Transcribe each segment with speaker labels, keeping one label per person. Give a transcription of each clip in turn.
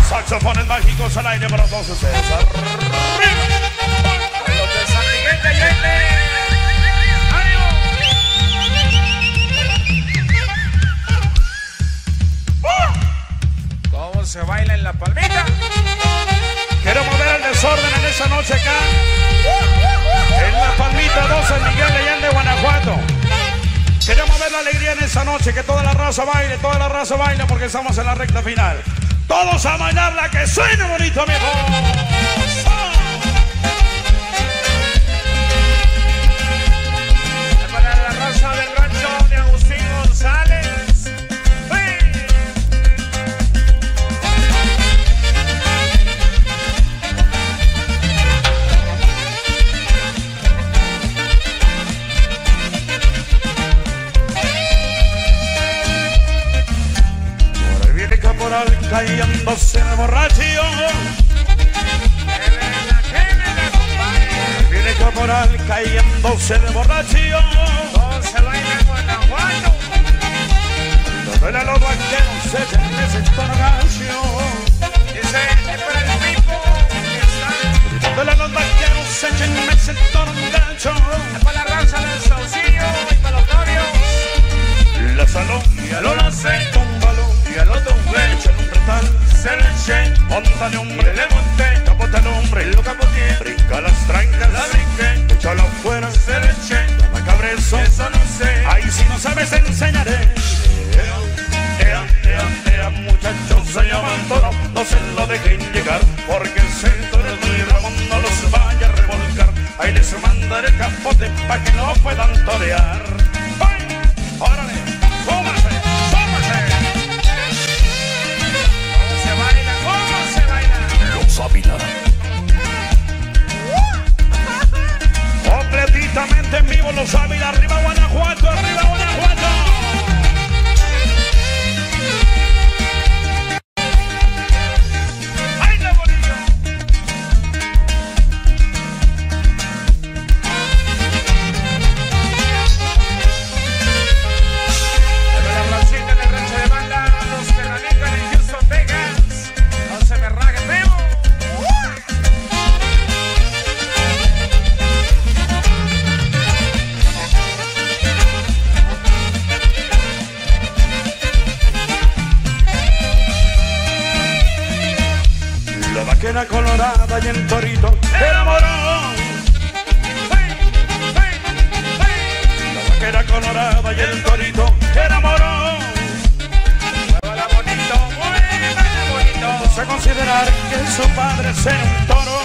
Speaker 1: Saxofones mágicos al aire para todos ustedes. ¡Arriba!
Speaker 2: Los de San Miguel de Allende. ¡Ánimo! ¿Cómo se baila en la palmita?
Speaker 1: Queremos ver el desorden en esa noche acá. En la Palmita 2, San Miguel de Allende, Guanajuato. Queremos ver la alegría en esa noche, que toda la raza baile, porque estamos en la recta final. Todos a bailarla, que suene bonito, amigo.
Speaker 2: Para la raza del rancho de Agustín González.
Speaker 1: Caporal cayéndose de borracho. Viene caporal cayéndose de borracho.
Speaker 2: Todo se baila en Guanajuato.
Speaker 1: Duele a los vaqueros, se echen ese torgacio.
Speaker 2: Dice, es para el pipo que está.
Speaker 1: Duele a los vaqueros, se echen ese torgacio.
Speaker 2: Es para la raza del Saucillo y para los novios.
Speaker 1: La salón y a lo nace con balón. Y al otro echa en un retal, se le eché, montale hombre, le monté, capote al hombre, lo capoteé, brinca las trancas, la brinqué, échalo afuera, se le eché, llama cabrezo, eso no sé, ahí si no sabes enseñaré. Muchachos se llaman toros, no se lo dejen llegar, porque el centro del muy Ramón no los vaya a revolcar, ahí les mandaré el capote pa' que no puedan torear. ¡Ay! ¡Órale! ¡Súmase! Los Ávila. Completamente en vivo Los Ávila. Arriba Guanajuato, arriba Guanajuato. ¡Ay, la bonito!
Speaker 2: La racita en el rancho de banda, los que radican en Houston, Texas. No se me rague feo.
Speaker 1: La vaquera colorada y el torito enamoró. La vaquera colorada y el torito enamoró.
Speaker 2: Muévala bonito, muévala bonito.
Speaker 1: Vamos a considerar que su padre sea un toro.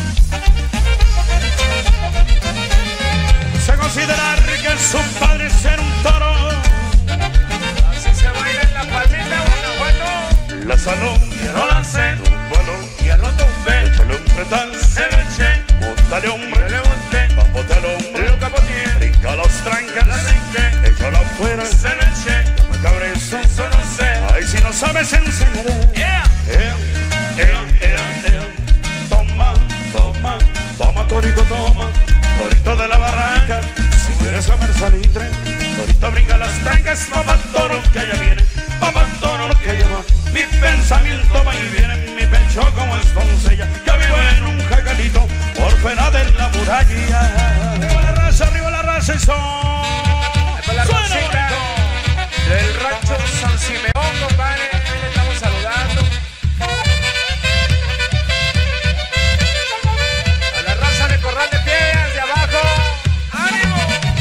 Speaker 1: Vamos a considerar que su padre sea un toro.
Speaker 2: Así se baila en la Palmita, Guanajuato.
Speaker 1: La salón quiero lanzar un balón y al otro ve, échale un pretal, se le eché, montale hombre, le monté, capote al hombre, lo capoteé, brinca los trancas, la brinqué, échalo afuera, se le eché, llama cabrezo, eso no sé, ahí si no sabes enseñaré. Toma, toma, toma torito, toma, torito de la barranca, si quieres comer salitre, torito brinca las trancas, mamá toro que allá viene, mamá toro que allá va. Mi pensamiento va y viene en mi pecho como es doncella. Yo vivo en un jacalito por fuera de la muralla. Arriba la raza y son.
Speaker 2: Es la racita del rancho San Simeón, compadre. Ahí le estamos saludando. A la raza de Corral de Piedras de abajo. ¡Ánimo!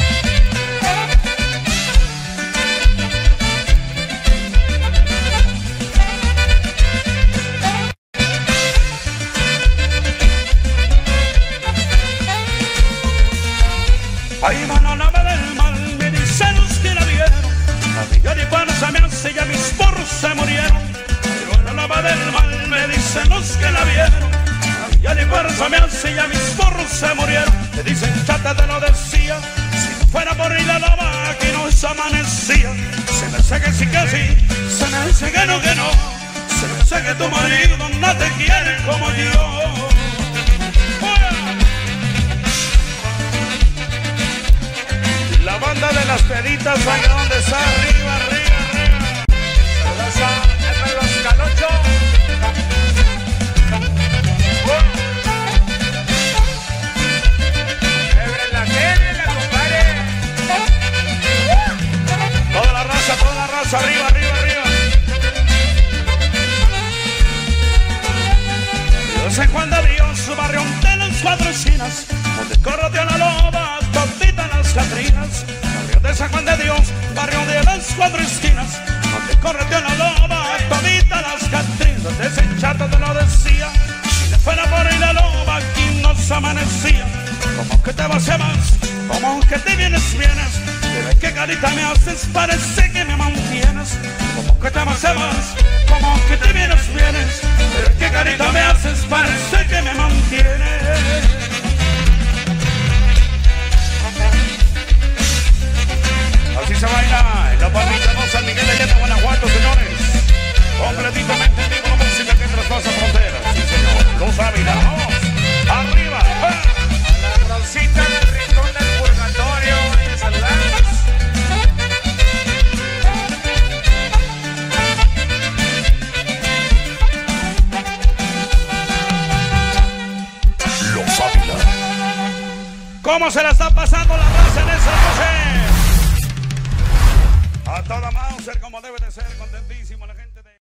Speaker 1: Ay, mano, no me del mal, me dicen los que la vieron. A mí ya de panza me hace, ya mis porros se murieron. Ay, mano, no me del mal, me dicen los que la vieron. A mí ya de panza me hace, ya mis porros se murieron. Me dicen, chata, te lo decía. Si no fuera por ir a la vaca, aquí no se amanecía. Se me hace que sí, se me hace que no, que no. Se me hace que tu marido no te quiere como yo. La banda de las peditas, allá donde está, arriba, arriba, arriba.
Speaker 2: Saludos a los calochos.
Speaker 1: encinas, donde corretea la loba, todita las Catrinas, barrio de San Juan de Dios, barrio de las cuatro esquinas, donde corretea la loba, todita las Catrinas, desde ese chato te lo decía, si le fuera por ahí la loba, aquí nos amanecía, como que te vas y vas, como que te vienes, pero qué carita me haces, parece que me mantienes, como que te vas y vas, como que te vienes, pero qué carita me haces, parece que me mantienes. Así se baila en la parrilla no San Miguel de Allende, Guanajuato, señores. Completamente en vivo la música que traspasa fronteras. Sí, señor. Los Ávila, vamos. Arriba.
Speaker 2: A la Rosita del Rincón del Purgatorio. Saludamos.
Speaker 3: Los Ávila.
Speaker 1: ¿Cómo se la está pasando la raza en esa noche? A toda Mauser, como debe de ser, contentísimo la gente de...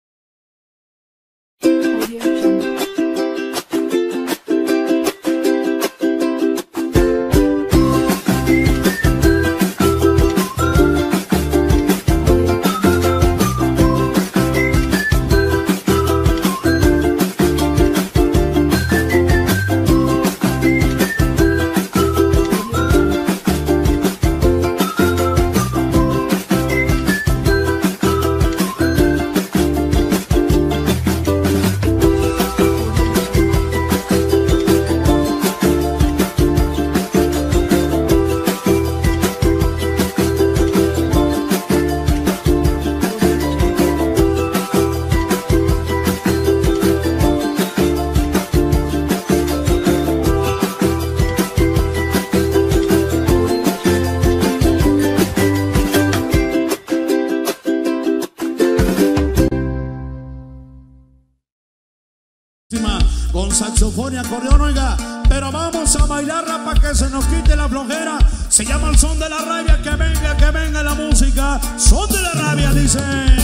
Speaker 4: con saxofón y acordeón, oiga, pero vamos a bailarla para que se nos quite la flojera. Se llama el son de la rabia, que venga la música. Son de la rabia, dice.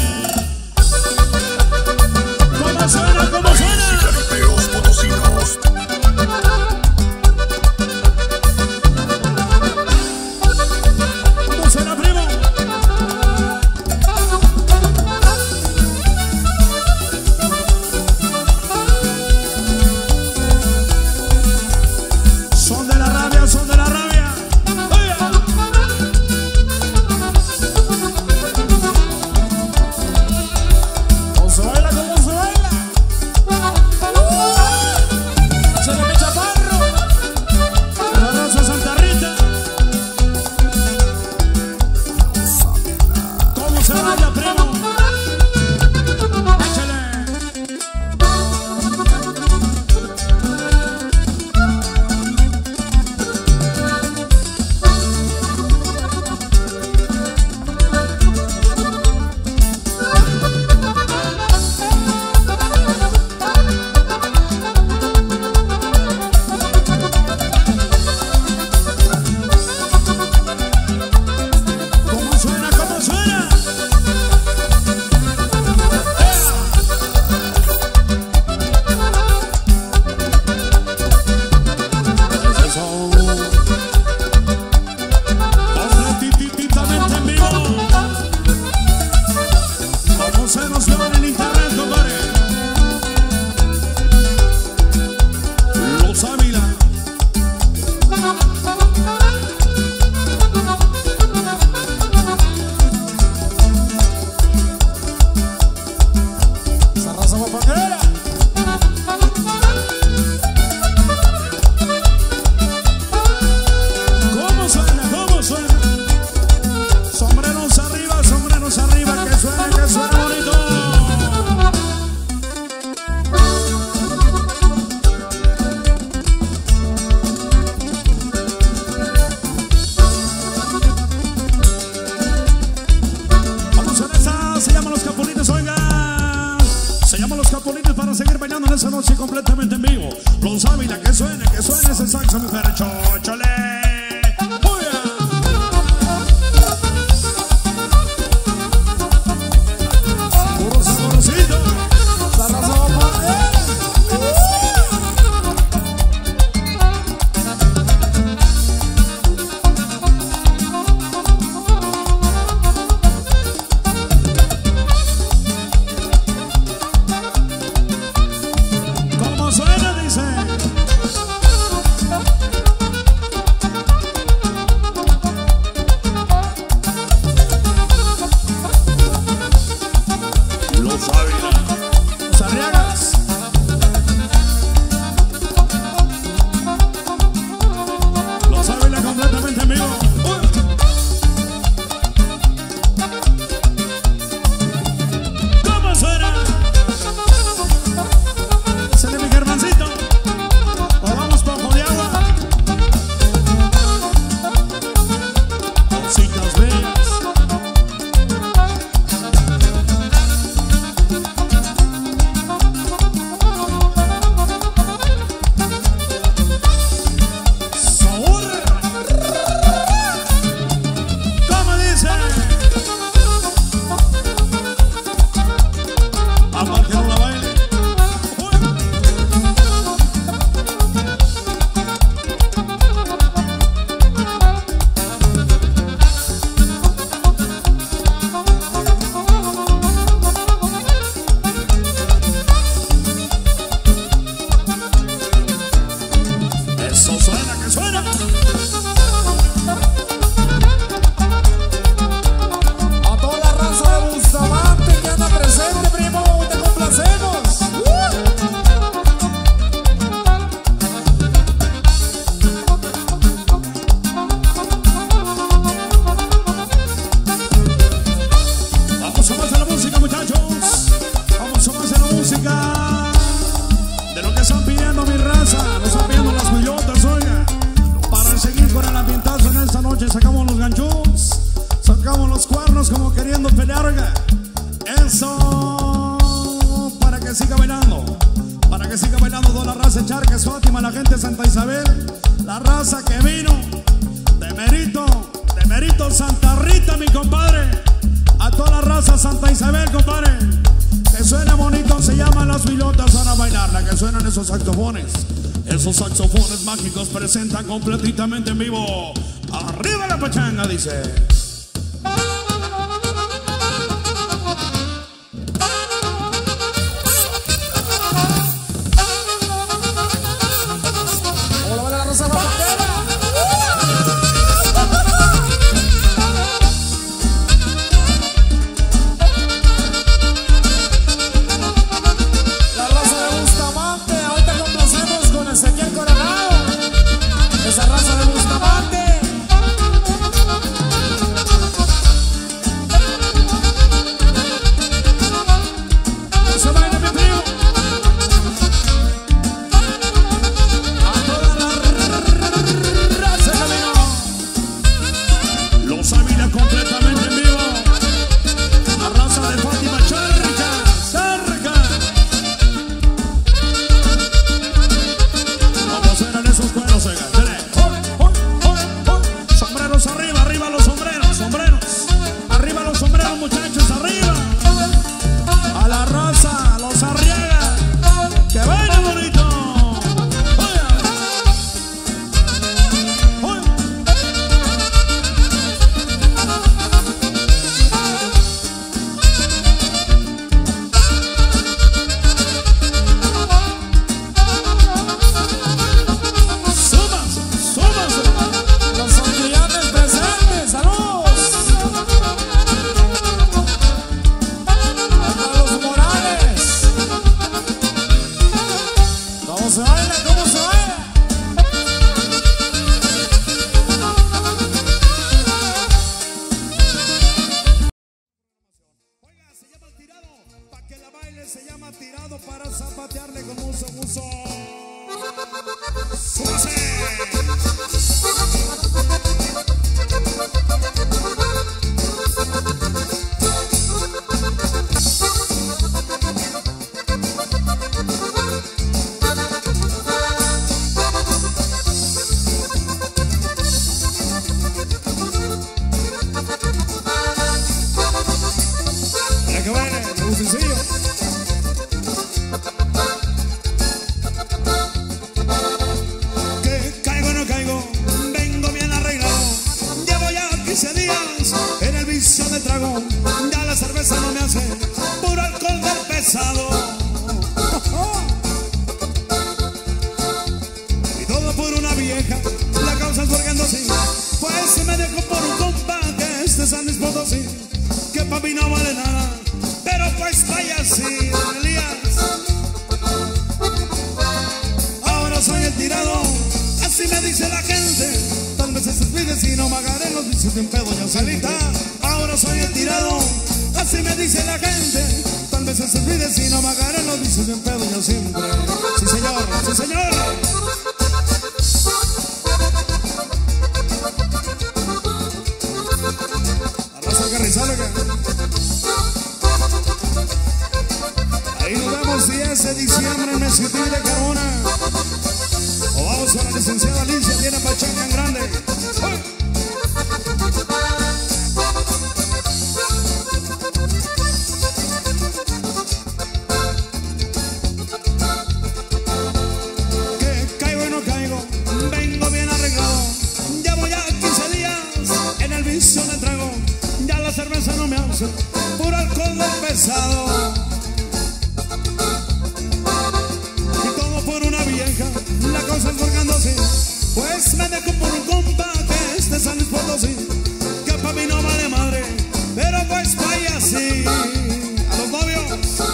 Speaker 4: ¿Cómo suena? ¿Cómo suena?
Speaker 3: Carpeos potosinos.
Speaker 4: ¿Cómo suena, primo? Son de la rabia, son de la rabia. ¡Oiga! ¿Cómo se baila? ¿Cómo se baila? Se le me chaparro. La raza Santa Rita. ¿Cómo se baila, primo? Échale. ¿Cómo suena? ¿Cómo suena? Eso. Completitamente en vivo. ¿Cómo se nos ve en el internet, compadre? Los Ávila. Esa raza guapanguera. ¿Cómo suena? ¿Cómo suena? Sombreros arriba, que suene bonito. Vamos a esa, se llaman los Capulines, oiga. Se llaman los Capulines para seguir bailando en esa noche completamente en vivo. Los Ávila, que suene ese saxo, mujer. Chóchale. Puro saborcito. La raza va a poner. que siga bailando. Para que siga bailando toda la raza Charques, Fátima, la gente de Santa Isabel. La raza que vino de Merito Santa Rita, mi compadre. A toda la raza Santa Isabel, compadre. Que suene bonito, se llaman las pilotas, van a bailarla. Que suenan esos saxofones. Esos saxofones mágicos presentan completamente en vivo. Arriba la pachanga, dice. Se llama tirado para zapatearle con mucho gusto. ¡Súbase! Mira que baile, muy sencillo. En el vicio de trago, ya la cerveza no me hace puro alcohol del pesado. Y todo por una vieja, la causa es burguendo así. Pues se me dejó por un compa que este San Luis Potosí, que pa' mí no vale nada, pero pues vaya así, don Elías. Ahora soy el tirado, así me dice la gente. Tal vez se olvide si no me agarré los vicios de un pedo ya salita. Ahora soy el tirado, así me dice la gente. Tal vez se olvide si no me agarré los vicios de un pedo ya siempre. Sí señor, sí señor. Arrasa el Carrizal, ahí nos vemos 10 de diciembre en Mezquitil de Carmona. O vamos a la licenciada Alicia, tiene pachanga en grande. ¡Ay! Que caigo y no caigo, vengo bien arreglado. Ya voy a 15 días en el vicio de trago. Ya la cerveza no me hace puro alcohol del pesado. La cosa es burgando así. Pues me dejo por un compa que este San Luis Potosí, que pa' mí no vale madre, pero pues vaya así. A los novios,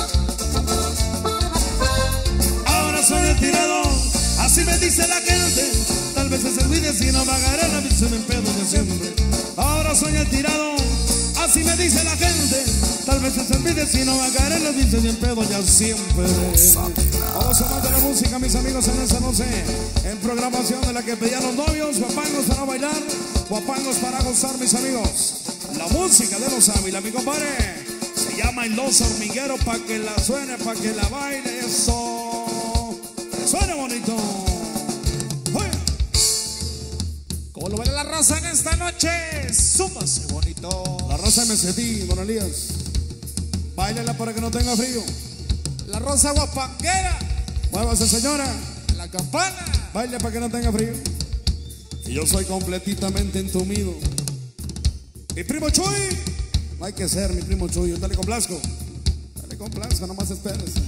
Speaker 4: ahora soy el tirado, así me dice la gente. Tal vez se olvide si no pagaré la visión en pedo de siempre. Ahora soy el tirado, así me dice la gente. Tal vez se olvide si no pagaré la visión en pedo ya siempre. Vamos a más de la música, mis amigos, en esa noche, en programación de la que pedían los novios, guapangos para bailar, guapangos para gozar, mis amigos. La música de los Ávila, mi compadre. llama El Los Hormiguero, pa' que la suene, pa' que la baile, eso. Que suene bonito. Oye.
Speaker 2: ¿Cómo lo ve la raza en esta noche? Súmase bonito.
Speaker 4: La raza MCT, don Elías. Báilela para que no tenga frío.
Speaker 2: La rosa guapanguera.
Speaker 4: Muévase, señora.
Speaker 2: La campana.
Speaker 4: Baile para que no tenga frío. Y yo soy completamente entumido. Mi primo Chuy. No hay que ser mi primo Chuy. Dale con Blasco. Dale con Blasco, nomás espérese.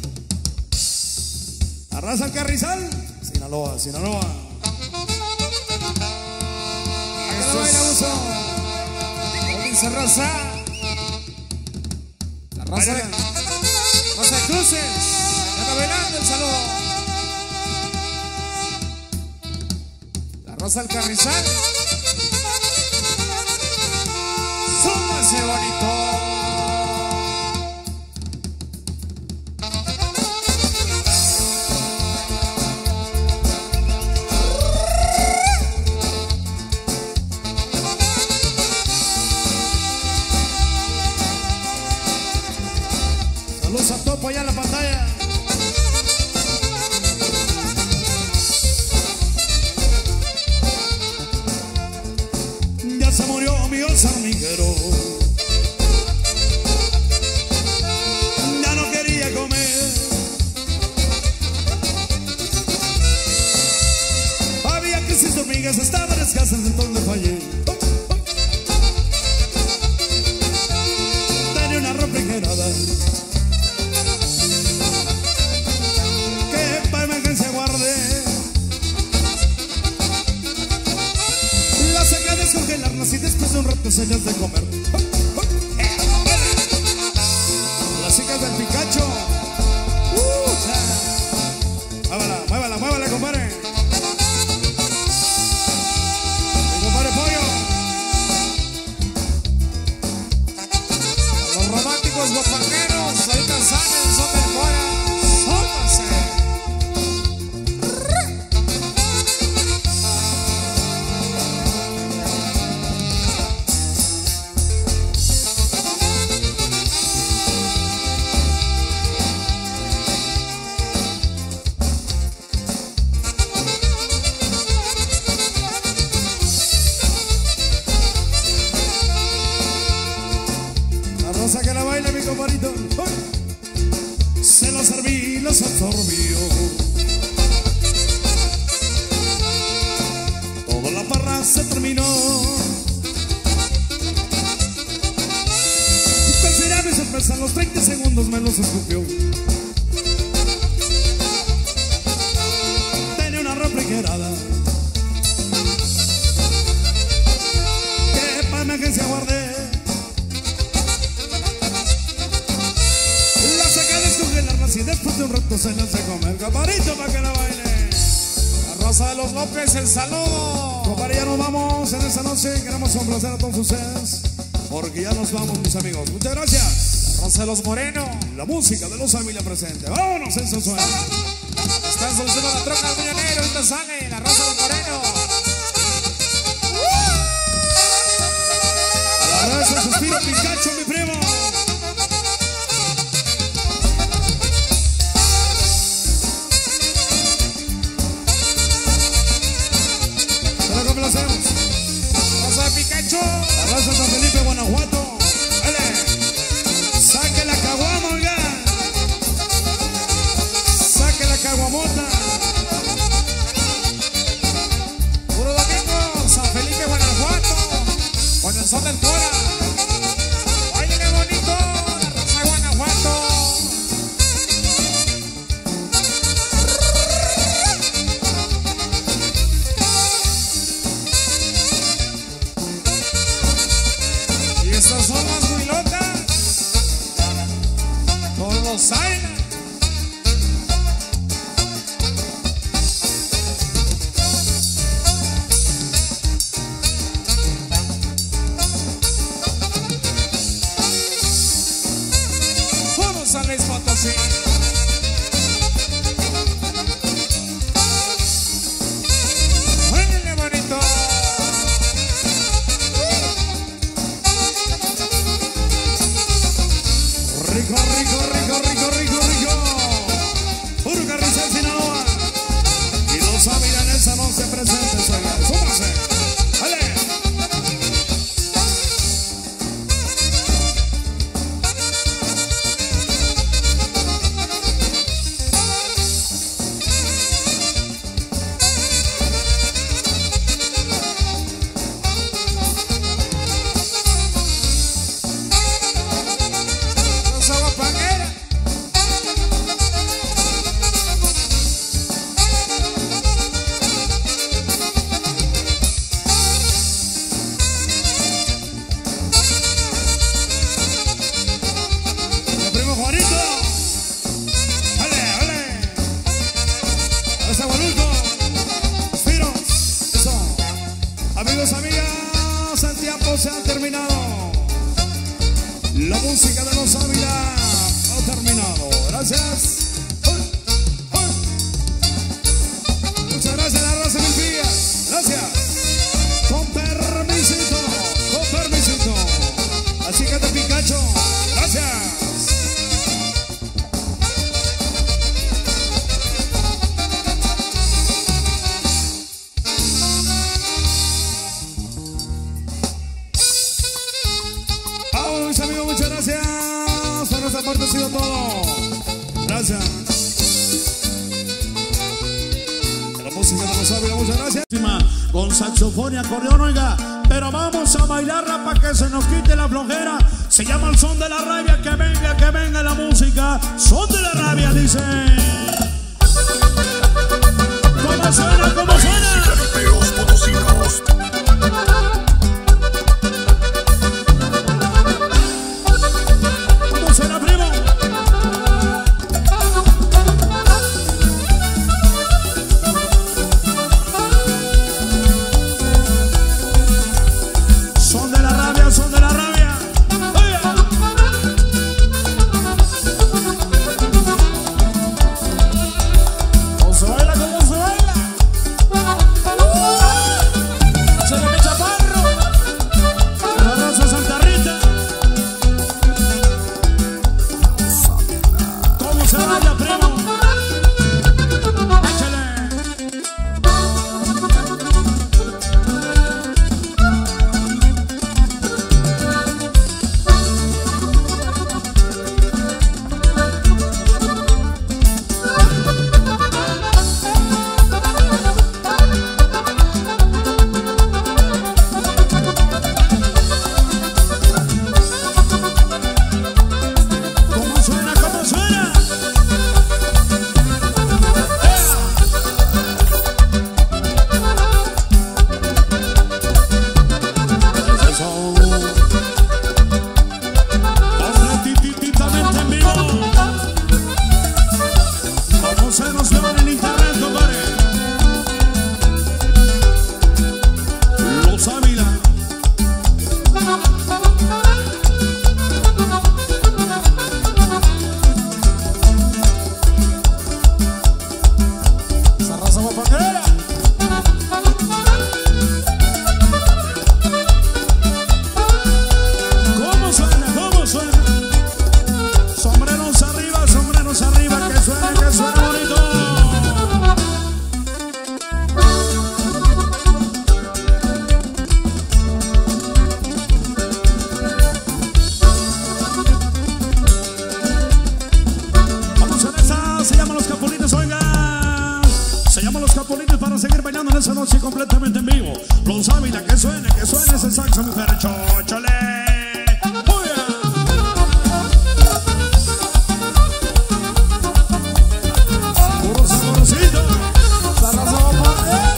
Speaker 4: Arrasa el Carrizal. Sinaloa, Sinaloa. ¿A qué lo baila, uso?
Speaker 2: ¿Cómo dice raza? La raza de Cruces. Está bailando el saludo. La Rosa del Carrizal. Súmase bonito.
Speaker 4: Saludos a Topo allá en la pantalla. Ya se murió mi oso hormiguero. Ya no quería comer. Había crisis de hormigas, estaban escasas, entonces le fallé. Tenía una refrigerada que para emergencia guardé. La saqué a descongelarlas y después de un rato se las de comer. Las hijas del Picacho. Muévala, muévala, muévala, compadre. Mi compadre Pollo.
Speaker 2: Los románticos guapangueros ahorita salen, son del fuera. Súmase.
Speaker 4: Rosa que la baila, mi compadrito. Se la serví, los absorbió. Toda la parra se terminó. Y cuál será mi sorpresa, en los 30 segundos me los escupió. Tenía una refrigerada que para emergencia guardé. Y después de un rato se las de comer. Caparito para que la baile.
Speaker 2: La Rosa de los López, el saludo.
Speaker 4: Compadre, ya nos vamos en esta noche. Queremos complacer a todos ustedes porque ya nos vamos, mis amigos. Muchas gracias.
Speaker 2: La Rosa de los Moreno.
Speaker 4: La música de los familia presente. Vámonos en su sueño.
Speaker 2: Están solucionando la troca del millonero. Ahorita sale la Rosa de los Moreno.
Speaker 4: A la raza suspiro Picacho, mi primo.
Speaker 2: Rosa de Picacho.
Speaker 4: La raza San Felipe, Guanajuato. Dale. Saque la caguama, oiga. Saque la caguamota.
Speaker 2: Puro domingo, San Felipe, Guanajuato. Con el son del Cora. Báilele bonito, la Rosa de Guanajuato. Estas son las huilotas con los Zaina. muchas gracias.
Speaker 4: Con saxofón y acordeón, oiga, pero vamos a bailarla para que se nos quite la flojera. Se llama el son de la rabia, que venga la música. Son de la rabia, dice. ¿Cómo suena? ¿Cómo suena?
Speaker 3: Caribeos potosinos.
Speaker 4: ¿Cómo suena, primo? Son de la rabia, son de la rabia. ¡Oiga! ¿Cómo se baila? ¿Cómo se baila? Se le echa barro. La raza Santa Rita. ¿Cómo se baila, primo? Échale. ¿Cómo suena? ¿Cómo suena? Eso. Completitamente en vivo. ¿Cómo se nos lleva en el internet, compadre? Los Ávila. Esa raza guapatera. ¿Cómo suena? ¿Cómo suena? Sombreros arriba, que suene bonito. Vamos a esa, se llaman los Capolitos, oiga. Se llaman los Capolitos para seguir bailando en esa noche completamente en vivo. Los Ávila, que suene ese saxo, mujer, chóchale. Puro saborcito. Esa raza guapatera.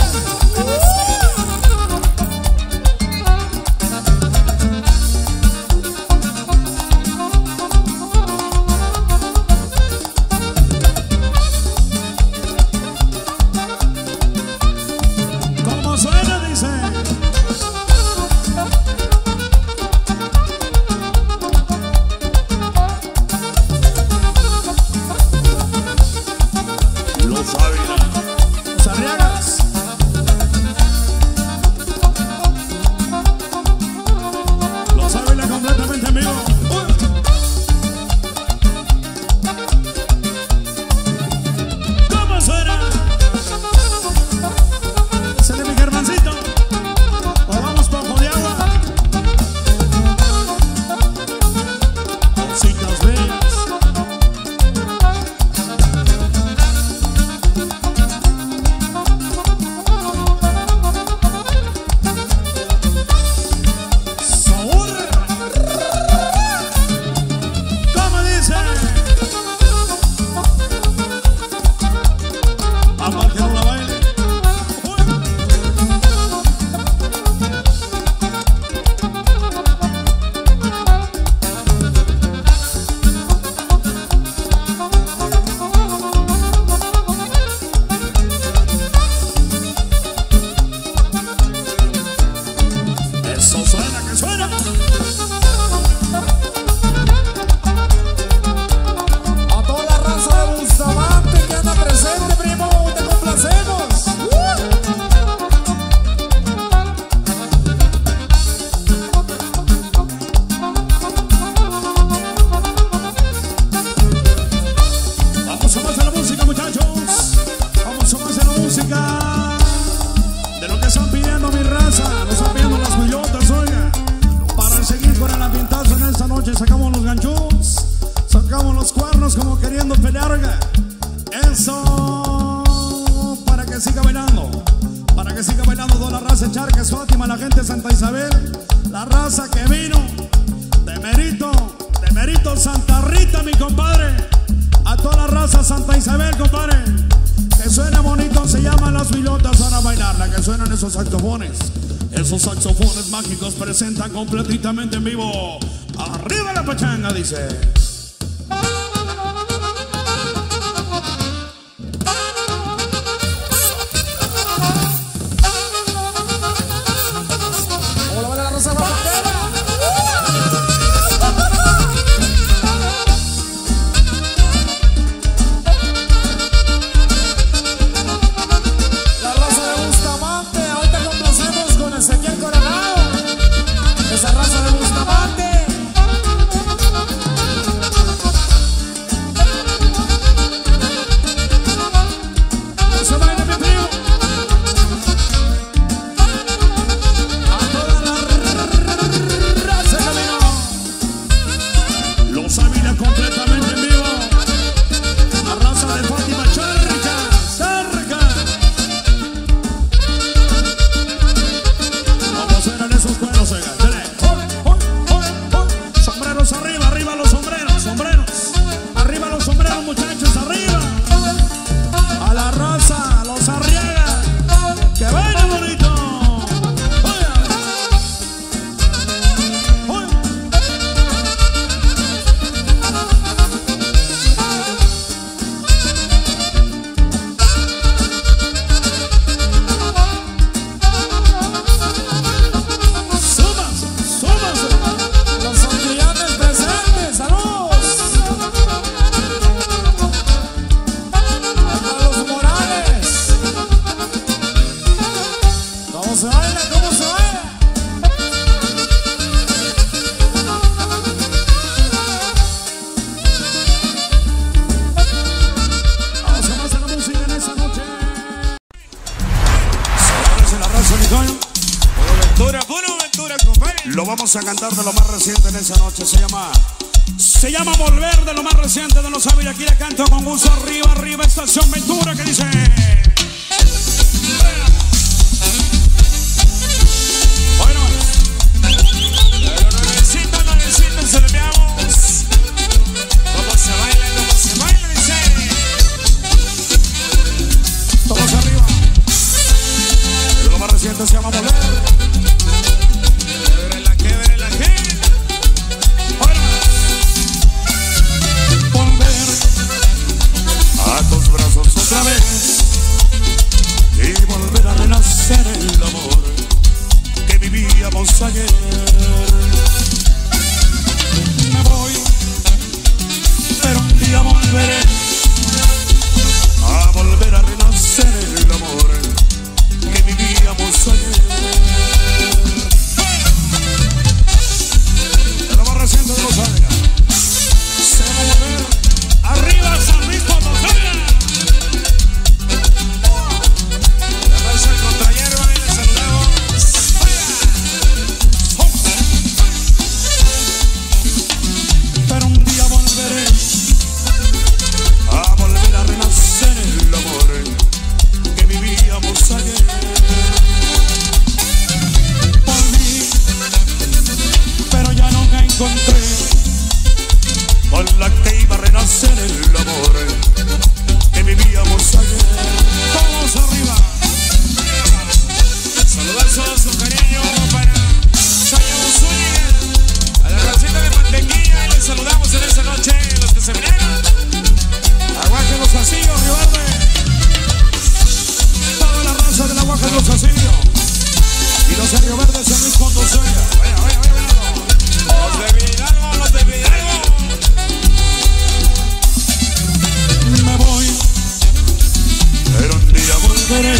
Speaker 4: ¿Cómo suena? Dice. toda la raza de Charcas, Fátima, la gente de Santa Isabel, la raza que vino de Merito Santa Rita, mi compadre. A toda la raza Santa Isabel, compadre. Que suena bonito, se llaman las vilotas, van a bailarla, que suenan esos saxofones. Esos saxofones mágicos presentan completamente en vivo. Arriba la pachanga, dice. Lo vamos a cantar de lo más reciente en esa noche. Se llama Volver, de lo más reciente de los Ávila. Aquí le canto con gusto. Arriba, arriba, Estación Ventura, que dice. Bueno, pero nuevecito, se le veamos. ¿Cómo se baila, dice. Todos arriba. De lo más reciente se llama Volver.
Speaker 1: Otra vez y volver a renacer el amor que vivíamos ayer. Me voy, pero un día volveré a volver a renacer el amor que vivíamos ayer. De lo más reciente de los Ávila, se va a volver. Arriba San Luis Potosí. Con la que iba a renacer el amor que vivíamos ayer. Todos arriba. Saludazos con cariño para Chayo Zúñiga, a la racita de mantequilla, y les saludamos en esta noche los que se vinieron. Aguaje Los Asillos, Río Verde. Toda la raza del Aguaje Los Asillos y los de Río Verde, San Luis Potosí. Los de Vidalgo. Me voy, pero un día volveré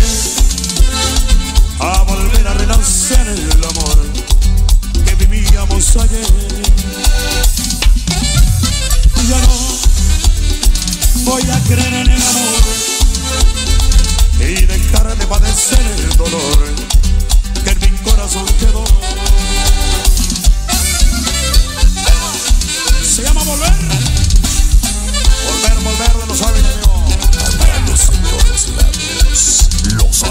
Speaker 1: a volver a renacer el amor que vivíamos ayer. Ya no voy a creer en el amor y dejar de padecer el dolor que en mi corazón quedó. Se llama Volver. Volver de los Ávila, amigo.
Speaker 3: Amados en todos lados. Los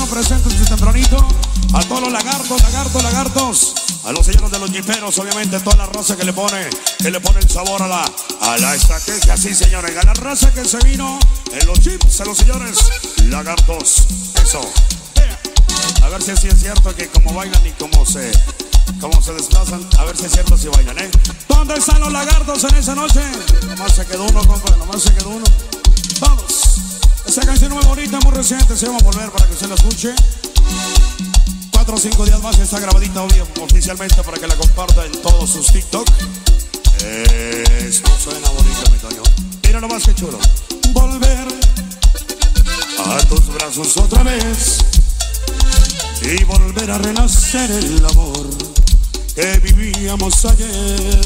Speaker 4: temprano, presentes desde tempranito. A todos los lagartos. A los señores de los jiperos, obviamente, toda la raza que le pone el sabor a la estrategia, sí, señores. A la raza que se vino en los jeeps, a los señores lagartos. Eso. A ver si así es cierto que como bailan y cómo se desplazan, a ver si es cierto si bailan, ¿eh? ¿Dónde están los lagartos en esa noche? Nomás se quedó uno, compa, nomás se quedó uno. Vamos. Esta canción muy bonita, muy reciente, se va a volver para que usted la escuche. 4 o 5 días más está grabadita oficialmente para que la comparta en todos sus TikTok. Esto suena bonito, mi Toño. Mira nomás que chulo. Volver a tus brazos otra vez y volver a renacer el amor que vivíamos ayer.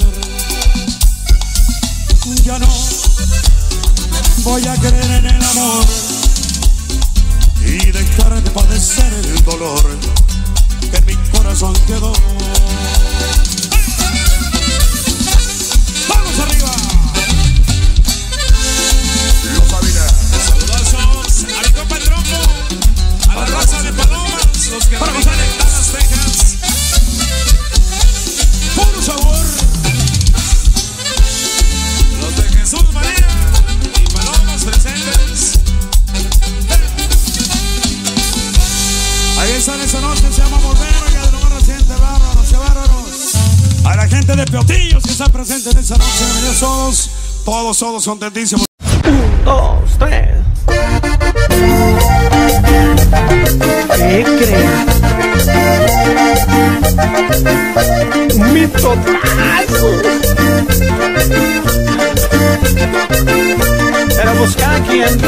Speaker 4: Ya no voy a creer en el amor y dejar de padecer el dolor que en mi corazón quedó. ¡Vamos arriba! Los Ávila.
Speaker 2: Saludazos a mi compa el Trompo, a la raza de Palomas, los que radican en Dallas, Texas.
Speaker 4: Puro sabor.
Speaker 2: Los de Jesús María y Palomas presentes.
Speaker 4: Ahí están esa noche, se llama Volver, oiga, de lo más reciente, bárbaros, qué bárbaros. A la gente de Peotillos que está presente en esa noche, bienvenidos todos contentísimos.
Speaker 5: 1, 2, 3. ¿Qué crees? Mi totazo. Pero busca quién.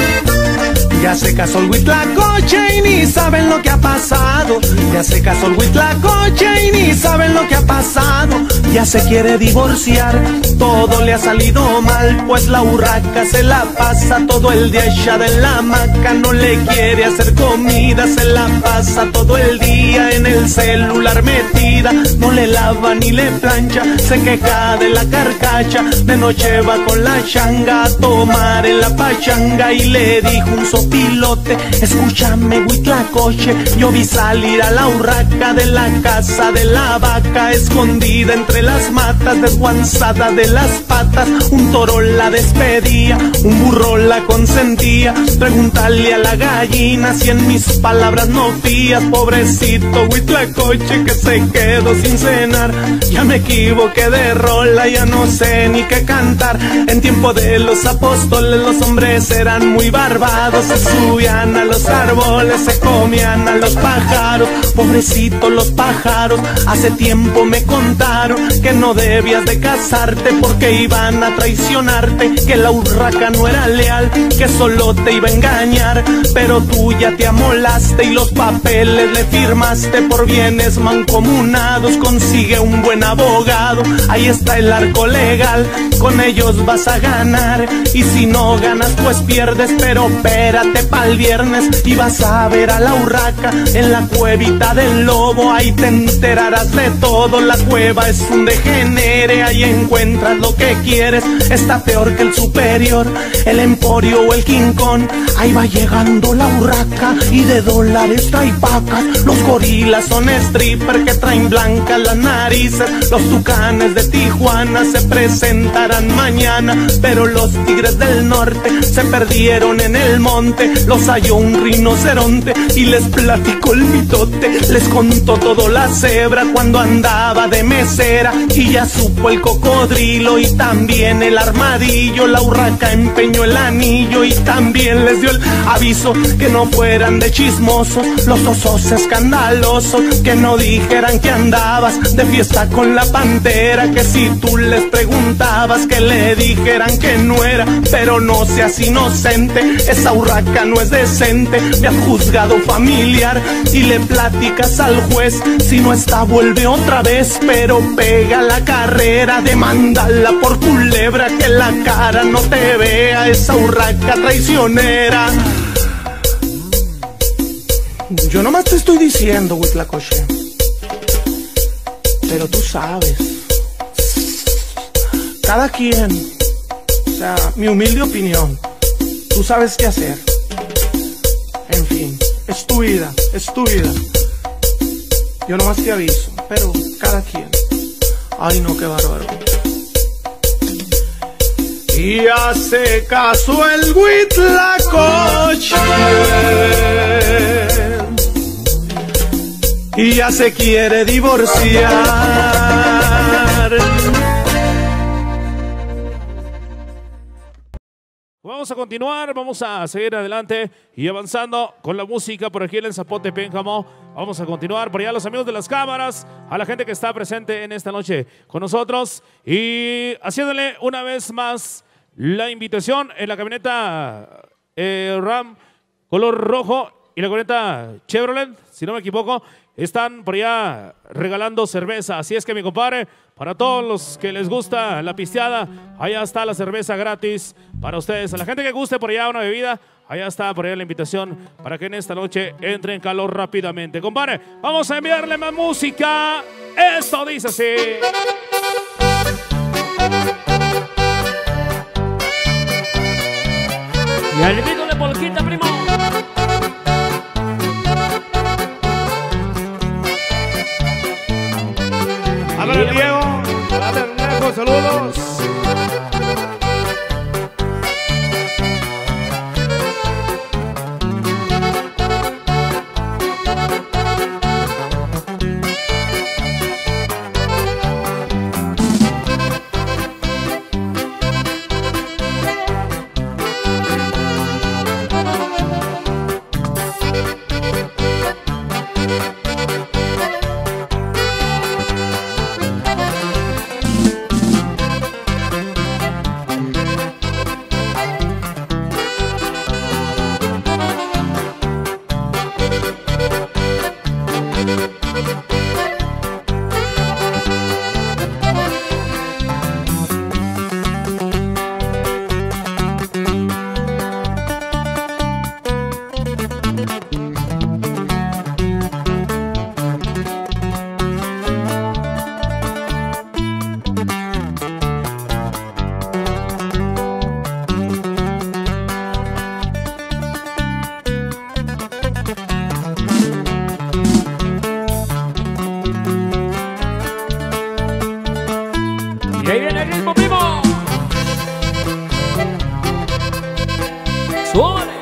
Speaker 5: Ya se casó el Huitlacoche y ni saben lo que ha pasado. Ya se casó el Huitlacoche y ni saben lo que ha pasado. Ya se quiere divorciar, todo le ha salido mal, pues la urraca se la pasa todo el día echada en la hamaca. No le quiere hacer comida, se la pasa todo el día en el celular metida. No le lava ni le plancha, se queja de la carcacha. De noche va con la changa a tomar en la pachanga y le dijo un sopilote: escúchame, Huitlacoche, yo vi salir a la urraca de la casa de la vaca, escondida entre las matas, desguanzada de las patas. Un toro la despedía, un burro la consentía. Pregúntale a la gallina si en mis palabras no fías. Pobrecito Huitlacoche que se quedó sin cenar. Ya me equivoqué de rola, ya no sé ni qué cantar. En tiempo de los apóstoles los hombres eran muy barbados. Se subían a los árboles, se comían a los pájaros. Pobrecitos los pájaros, hace tiempo me contaron que no debías de casarte porque iban a traicionarte, que la urraca no era leal, que solo te iba a engañar. Pero tú ya te amolaste y los papeles le firmaste por bienes mancomunados. Consigue un buen abogado, ahí está el arco legal, con ellos vas a ganar. Y si no ganas pues pierdes, pero espérate pa'l viernes y vas a ver a la urraca en la cuevita del lobo. Ahí te enterarás de todo, la cueva es un degenere, ahí encuentras lo que quieres. Está peor que el Superior, el Emporio o el King Kong. Ahí va llegando la urraca y de dólares trae pacas. Los gorilas son stripper que traen blancas las narices. Los tucanes de Tijuana se presentarán mañana, pero los tigres del norte se perdieron en el monte. Los halló un rinoceronte y les platicó el mitote. Les contó todo la cebra cuando andaba de mesera, y ya supo el cocodrilo y también el armadillo. La urraca empeñó el anillo y también les dio el aviso que no fueran de chismosos, los osos escandalosos, que no dijeran que andabas de fiesta con la pantera, que si tú les preguntabas que le dijeran que no era. Pero no seas inocente, esa urraca no es decente. Me has juzgado familiar y le platicas al juez, si no está vuelve otra vez, pero pega la carrera, demándala por culebra, que la cara no te vea esa urraca traicionera. Yo nomás te estoy diciendo, Huitlacoche, pero tú sabes, cada quien, o sea, mi humilde opinión, tú sabes qué hacer. En fin, es tu vida, es tu vida. Yo nomás te aviso, pero cada quien. Ay no, qué bárbaro. Y hace caso el huitlacoche y ya se quiere divorciar.
Speaker 6: Vamos a continuar, vamos a seguir adelante y avanzando con la música por aquí en el Zapote Pénjamo. Vamos a continuar por allá, los amigos de las cámaras, a la gente que está presente en esta noche con nosotros y haciéndole una vez más la invitación en la camioneta Ram color rojo y la camioneta Chevrolet, si no me equivoco, están por allá regalando cerveza. Así es que, mi compadre, para todos los que les gusta la pisteada, allá está la cerveza gratis para ustedes. A la gente que guste por allá una bebida, allá está por allá la invitación para que en esta noche entre en calor rápidamente. Compadre, vamos a enviarle más música. Esto dice así.
Speaker 7: Y al ritmo de polquita, primo.
Speaker 6: A ver, el Diego, a ver, Nejo, saludos.
Speaker 7: Y ahí viene el ritmo, primo. Suave.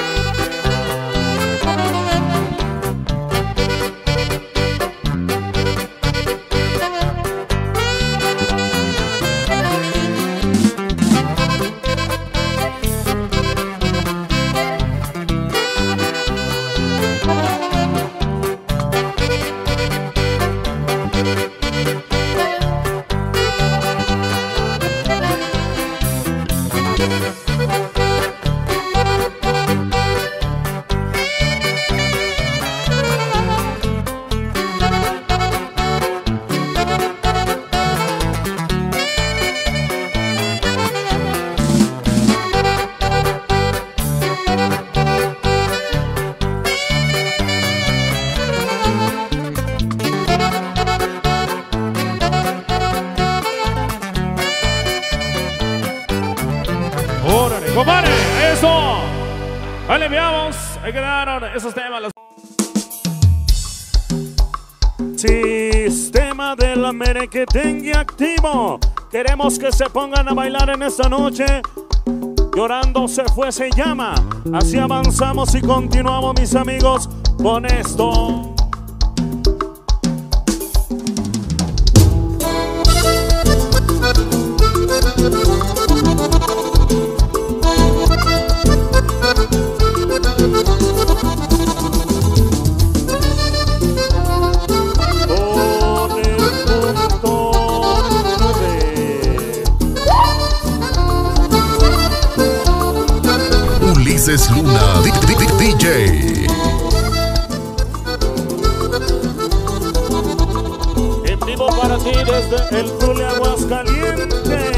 Speaker 6: Órale, compadre, eso. Ahí le enviamos, ahí quedaron esos temas. Sistema de la merequetengue activo. Queremos que se pongan a bailar en esta noche. Llorando se fue, se llama. Así avanzamos y continuamos, mis amigos, con esto.
Speaker 3: Ulises Luna, DJ.
Speaker 6: En vivo para ti desde el Tule, Aguascalientes.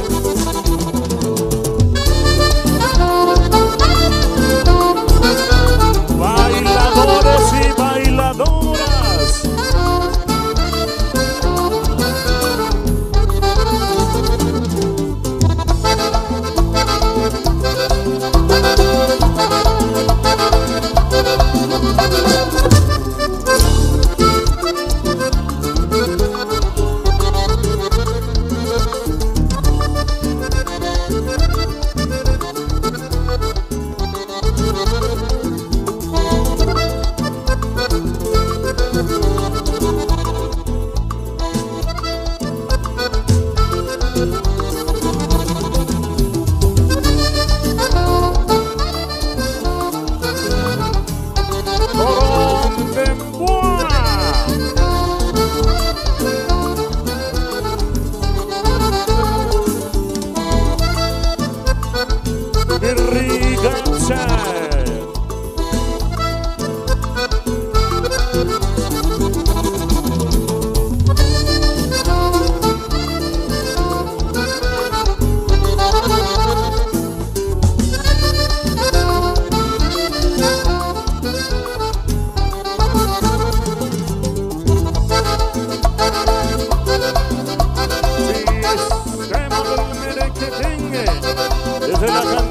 Speaker 6: Bailadores y bailadoras.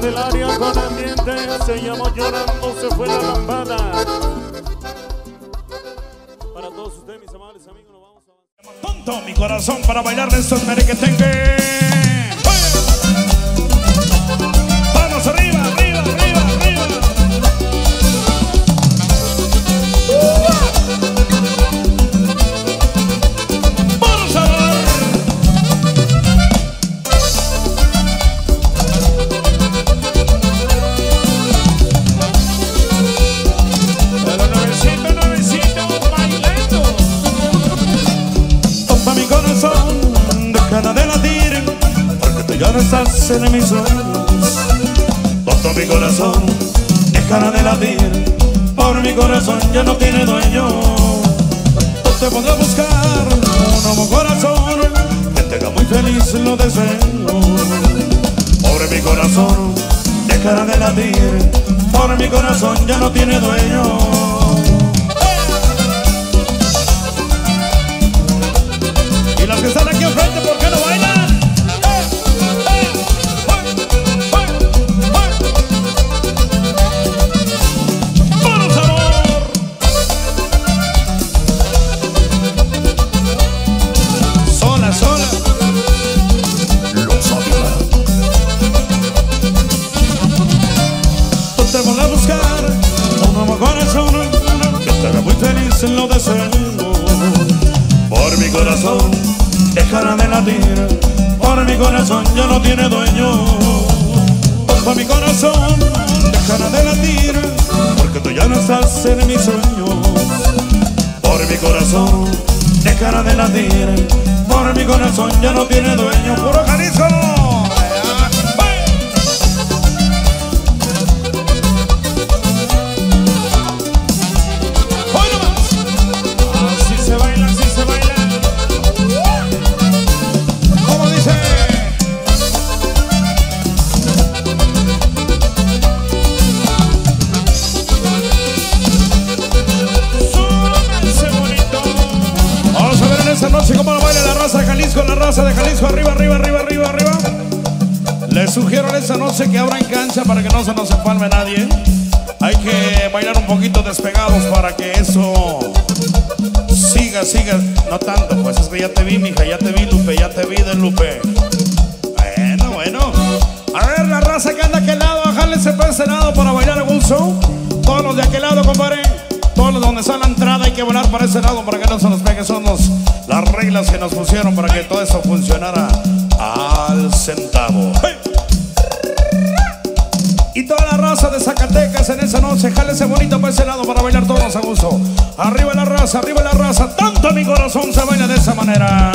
Speaker 6: del área con ambiente, se llamó Llorando, se fue la lambada. Para todos ustedes, mis amables amigos, nos vamos a...
Speaker 1: Tonto mi corazón para bailar de estos merequetengue. Vamos arriba, arriba, arriba, arriba. Por favor. Pero nuevecito, bailando. Tonto mi corazón, deja de latir, porque tú ya no estás en mis sueños. Tonto mi corazón, deja de latir, por mi corazón ya no tiene dueño. No te podré buscar un nuevo corazón que te haga muy feliz, lo deseo. Pobre mi corazón, deja de latir, por mi corazón ya no tiene dueño. Y los que están aquí enfrente, ¿por qué no bailan? ¡Por favor! Sola, sola.
Speaker 3: Los Ávila.
Speaker 1: No te voy a buscar un nuevo corazón que te haga muy feliz, lo deseo. Por mi corazón, dejará de latir, por mi corazón ya no tiene dueño. Por mi corazón, dejará de latir, porque tú ya no estás en mis sueños. Por mi corazón, dejará de latir, por mi corazón ya no tiene dueño. ¡Puro Jalisco! La raza de Jalisco, arriba, arriba, arriba, arriba, arriba. Les sugiero en esta noche que abran cancha para que no se nos empalme nadie. Hay que bailar un poquito despegados para que eso siga, siga. No tanto, pues es que ya te vi, mija, ya te vi, Lupe, ya te vi de Lupe. Bueno, bueno. A ver, la raza que anda a aquel lado, jálense para este lado para bailar a gusto. Todos los de aquel lado, compadre. Todos los donde está la entrada hay que volar para ese lado para que no se nos pegue. Son las reglas que nos pusieron para que todo eso funcionara al centavo. ¡Hey! Y toda la raza de Zacatecas en esa noche, jálese bonito para ese lado para bailar todos a gusto. Arriba la raza, arriba la raza. Tanto mi corazón se baila de esa manera.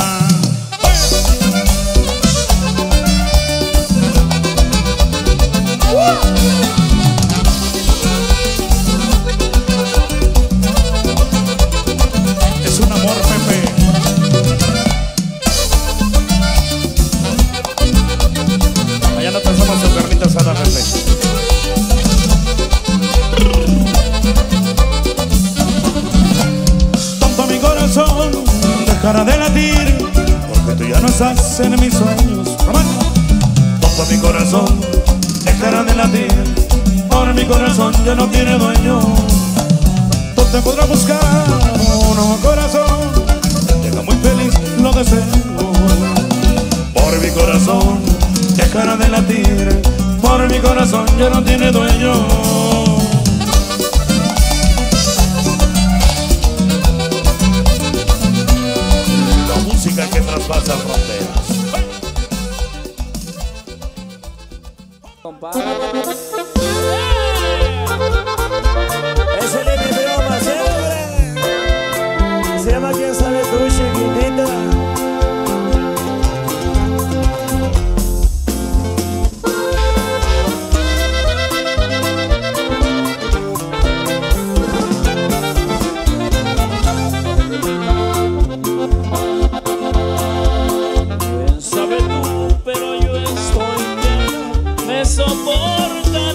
Speaker 1: Dejará de latir, porque tú ya no estás en mis sueños. Tonto mi corazón, dejará de latir, por mi corazón ya no tiene dueño. Tú te podrás buscar un nuevo corazón que te haga muy feliz, lo deseo. Por mi corazón, dejará de latir, por mi corazón ya no tiene dueño. Que traspasa fronteras.
Speaker 8: Compadre, ese es mi broma, siempre. Se llama Quién sabe tú, chiquitita.
Speaker 7: Soporta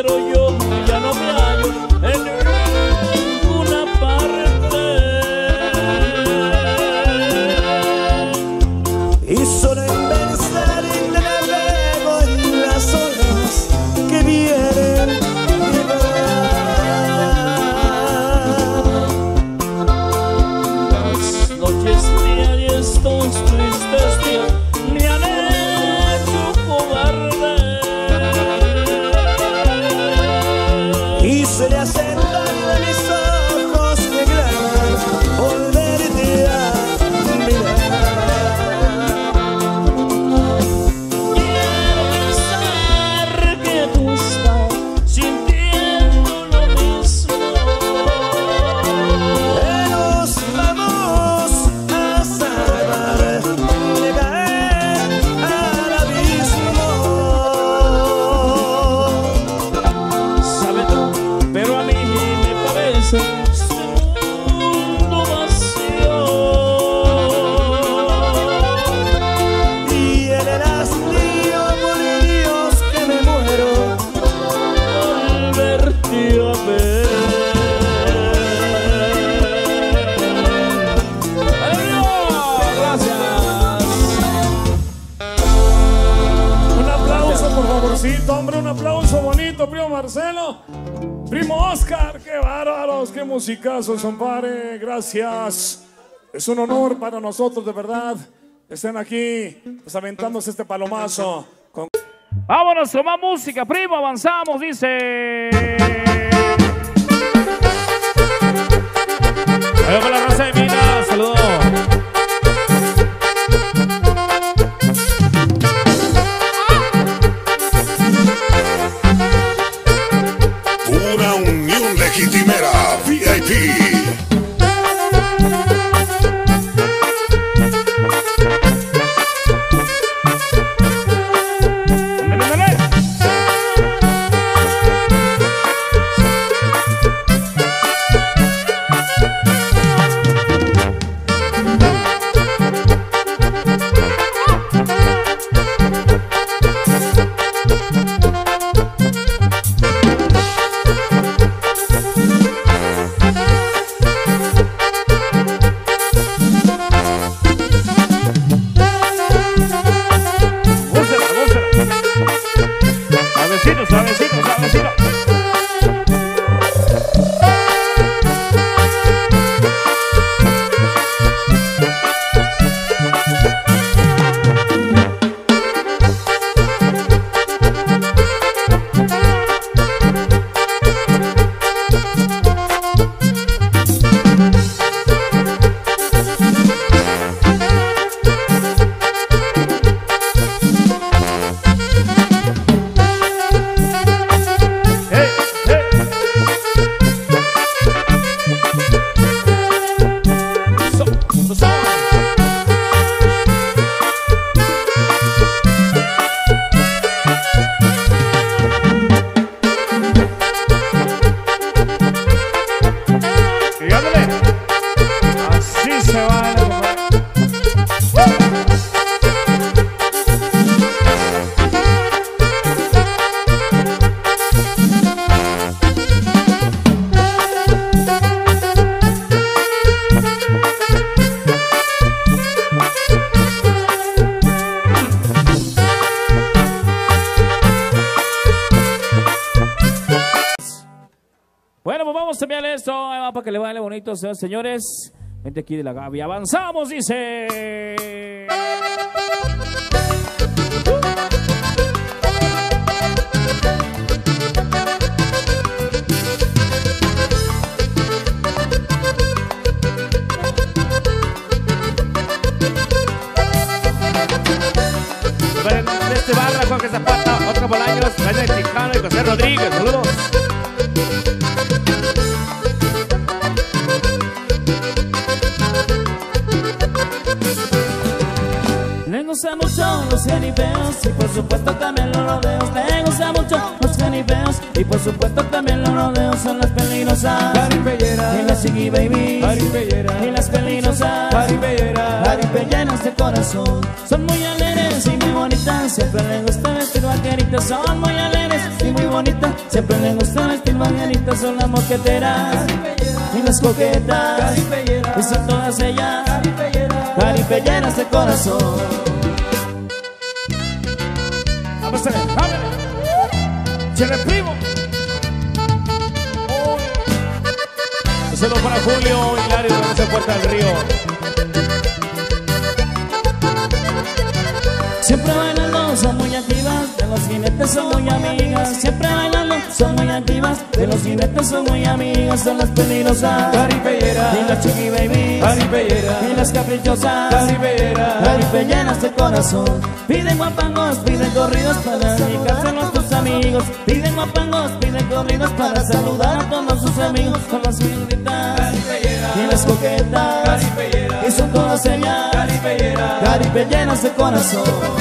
Speaker 7: pero yo ya no me hallo en ninguna parte.
Speaker 8: Y solo en pensar y te navego en las olas que vienen y van.
Speaker 7: Las noches mías y estos tristes días me han hecho cobarde.
Speaker 8: Y se le hacen daño a mis ojos que claman volverte a mirar.
Speaker 7: Quiero pensar que tú estás sintiendo lo mismo.
Speaker 8: Nos vamos a salvar de caer al abismo.
Speaker 7: Sabes tú, pero a mí me parece este mundo vacío.
Speaker 8: Y en el hastío, por Dios que me muero,
Speaker 7: Volverte a ver. Gracias.
Speaker 2: Un aplauso, por favorcito, hombre, un aplauso bonito, primo Marcelo. Primo Oscar, qué bárbaros, qué musicazos, compadre, gracias. Es un honor para nosotros, de verdad, estén aquí, pues, aventándose este palomazo.
Speaker 6: Vámonos con más música, primo, avanzamos, dice. Ahí va la raza de Minas, saludos.
Speaker 3: Una unión legitimera VIP.
Speaker 6: Suavecito, suavecito, suavecito. Bueno, pues vamos a cambiarle esto, ahí va, para que le vaya bonito, señores. Vente aquí de la Gaby, avanzamos, dice. De este barra, Jorge Zapata, Oscar Bolaños, Daniel Tijano y José Rodríguez, saludos.
Speaker 7: Le gusta mucho los jaripeos y por supuesto también los rodeos. Le gusta mucho los jaripeos y por supuesto también los rodeos. Son las peligrosas jaripelleras y las Siggy Baby jaripelleras y las peligrosas jaripelleras jaripelleras de corazón. Son muy alegres y muy bonitas, siempre les gusta vestir vaqueritas. Son muy alegres y muy bonita, siempre le gusta vestir mañanitas. Son las mosqueteras y las coquetas, y son todas ellas caripelleras de corazón.
Speaker 2: Vamos a ver, ¡chele, primo!
Speaker 6: Un saludo para Julio Hilario de esa Puerta del Río.
Speaker 7: Siempre bailando, son muy activas, de los jinetes son muy amigas. Siempre bailando, son muy activas, de los jinetes son muy amigas. Son las peligrosas caripelleras y las chiqui baby caripelleras y las caprichosas caripelleras de corazón. Piden guapangos, piden corridos para dedicarse a nuestros amigos. Piden guapangos, piden corridos para saludar a todos sus amigos. Son las señoritas y las coquetas, y son todas ellas caripelleras de corazón.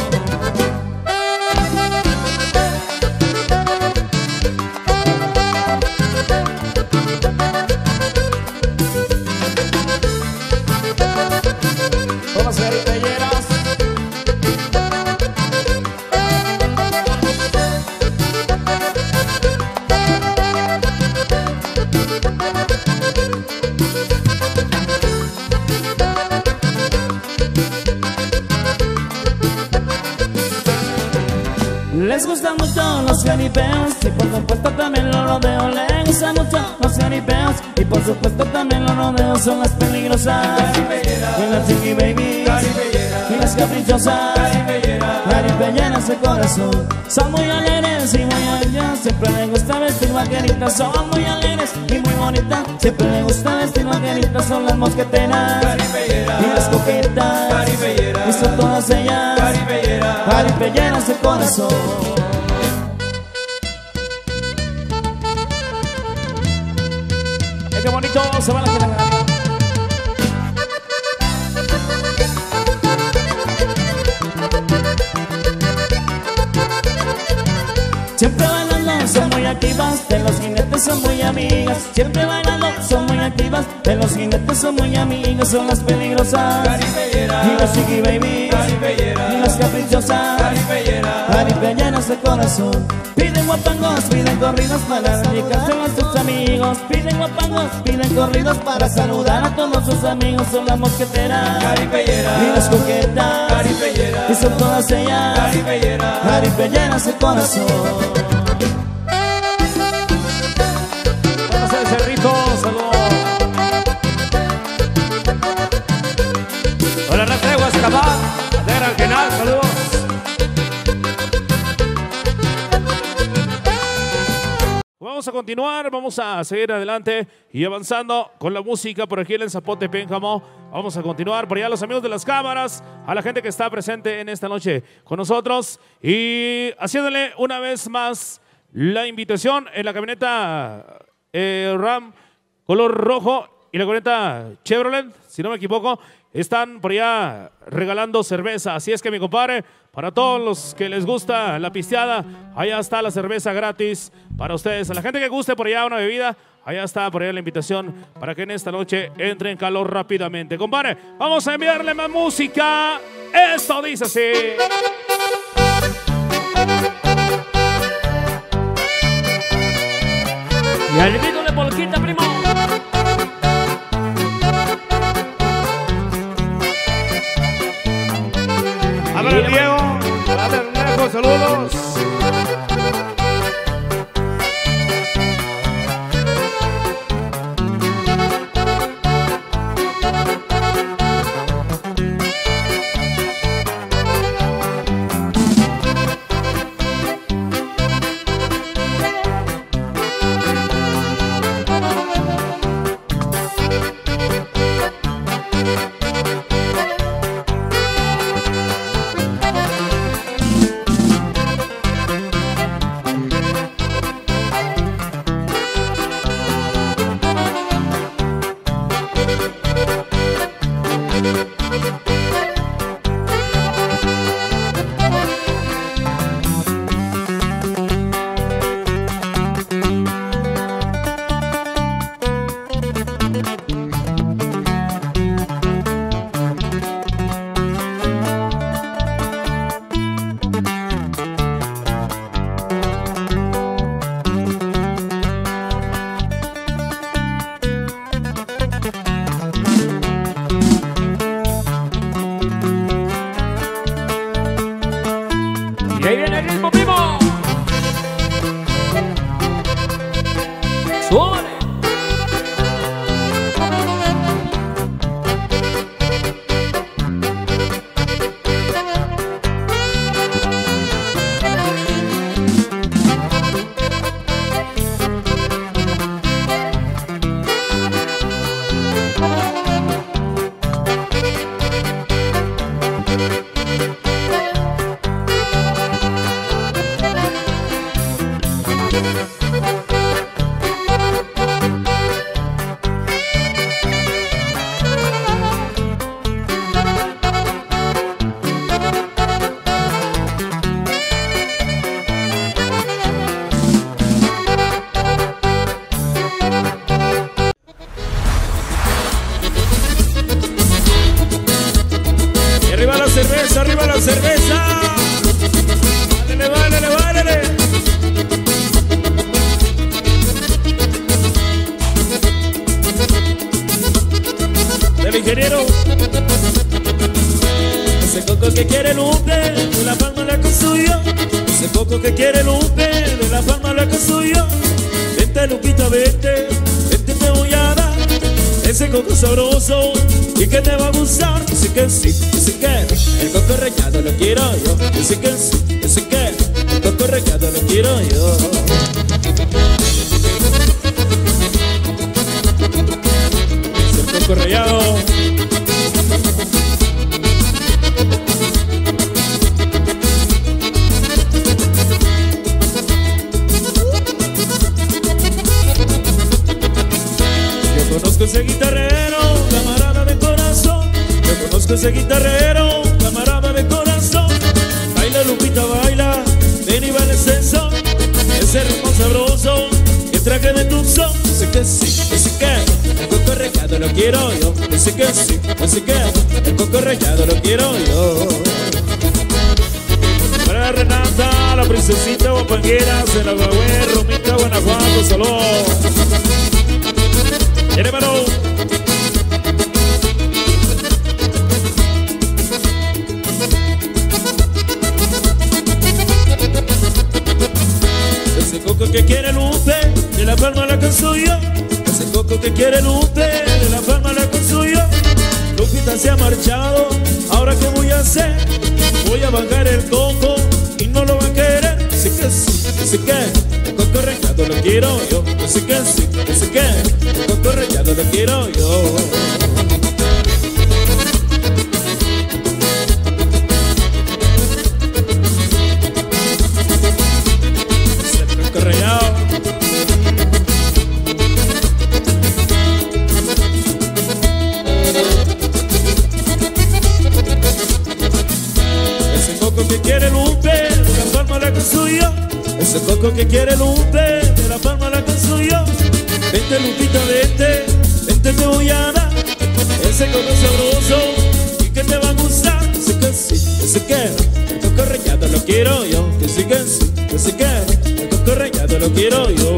Speaker 6: Todas caripelleras.
Speaker 7: Les gustan mucho los jaripeos y por supuesto también los rodeos. Les gustan mucho los jaripeos y por supuesto también los rodeos. Son las peligrosas y las chiqui baby y las caprichosas caripelleras de corazón. Son muy alegres y muy anchas, siempre les gusta vestir vaqueritas. Son muy alegres y muy bonitas, siempre les gusta vestir vaqueritas. Son las mosqueteras y las coquetas, y son todas ellas caripelleras de corazón.
Speaker 6: Qué bonito se va la gente.
Speaker 7: Siempre bailando, son muy activas, de los jinetes son muy amigas. Siempre bailando, son muy activas, de los jinetes son muy amigas. Son las peligrosas y las chiqui baby y las caprichosas caripelleras de corazón. Piden guapangos, piden corridos para dedicarse a sus amigos. Piden guapangos, piden corridos para saludar a todos sus amigos. Son las mosqueteras y las coquetas, y son todas ellas caripelleras de corazón.
Speaker 6: Vamos a hacer Cerrito, saludos. Hola, no traigo a escapar. Bandera al canal, saludos. Vamos a continuar, vamos a seguir adelante y avanzando con la música por aquí en el Zapote Pénjamo. Vamos a continuar por allá los amigos de las cámaras, a la gente que está presente en esta noche con nosotros y haciéndole una vez más la invitación en la camioneta Ram color rojo y la camioneta Chevrolet, si no me equivoco, están por allá regalando cerveza. Así es que mi compadre, para todos los que les gusta la pisteada, allá está la cerveza gratis para ustedes. A la gente que guste por allá una bebida, allá está por allá la invitación para que en esta noche entre en calor rápidamente. Compadre, vamos a enviarle más música. Esto dice así.
Speaker 7: Y al grito de polquita, primo.
Speaker 6: A ver, Diego, a ver, Diego, saludos. ¡Primo, primo! ¡Suave!
Speaker 4: cerveza, arriba la cerveza. Válele, válele, válele. Del ingeniero. Ese coco que quiere Lupe, de La Palma la construyó. Ese coco que quiere Lupe, de La Palma la construyó. Vente, Lupita, vente, vente, te voy a dar ese coco sabroso y que te va a gustar. Dice que sí, dice que el coco rallado lo quiero yo. Dice que sí, dice que el coco rallado lo quiero yo. Es el coco rallado. Yo conozco ese guitarrero, camarada de corazón. Yo conozco ese guitarrero, camarada de corazón. Baila, Lupita, baila, ven y baila ese son. Ese ritmo sabroso, que traje de tu son. Dice que sí, dice que el coco rallado lo quiero yo. Dice que sí, dice que el coco rallado lo quiero yo. Para Renata, la princesita guapanguera, se la Guagüe, Romita, Guanajuato, saludos. ¡Viene, mano! Ese coco que quiere Lupe, de La Palma la construyó. Ese coco que quiere Lupe, de La Palma la construyó. Lupita se ha marchado, ¿ahora qué voy a hacer? Voy a bajar el coco y no lo va a querer. Dice que sí, dice que el coco rallado lo quiero yo. Dice que sí, dice que el coco rallado lo quiero yo. Es el coco rallado. Ese coco que quiere Lupe, de La Palma la construyó. Ese coco que quiere Lupe, de La Palma la construyó. Vente, Lupita, vente, vente, te voy a dar ese coco sabroso y que te va a gustar. Dice que sí, dice que el coco rallado lo quiero yo. Dice que sí, dice que el coco rallado lo quiero yo.